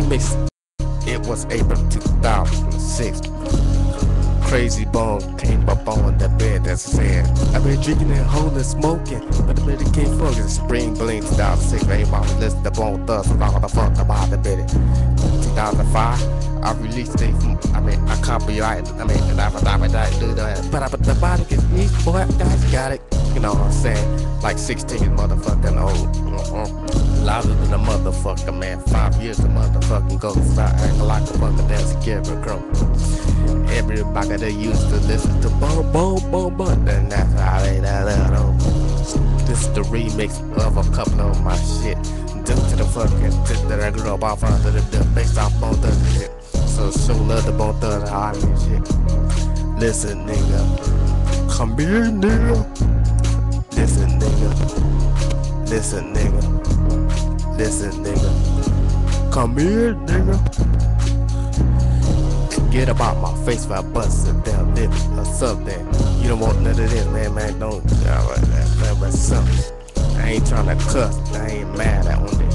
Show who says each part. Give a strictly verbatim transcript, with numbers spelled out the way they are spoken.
Speaker 1: remix. It was April two thousand six. Crazy Bone came up on the bed that said, I've been drinking and holding smoking, but the baby can't focus. Spring Bling two thousand six, everybody listen to Bone Thugs, all the fuck about the baby. two thousand five, I released it from, I mean, I copyright, I mean, and I would die, do that. But I put the body is each boy, guys got it. You know what I'm saying? Like sixteen motherfucking old. Uh-uh. Louder than a motherfucker, man. Five years a motherfucking go. Start acting like a fucking dance Scarecrow. Everybody that used to listen to boom, boom, boom, boom. Then that's how they that little. This is the remix of a couple of my shit. Due to the fucking shit that I grew up off under the dip. Based off Bone Thugs shit. So show love to Bone Thugs how I mean shit. Listen, nigga. Come here, nigga. Listen, nigga. Listen, nigga. Listen, nigga. Come here, nigga. Forget about my face if I bust a damn lip or something. You don't want none of this, man, man. Don't. Uh, that, that, something. I ain't trying to cuss. I ain't mad at one day.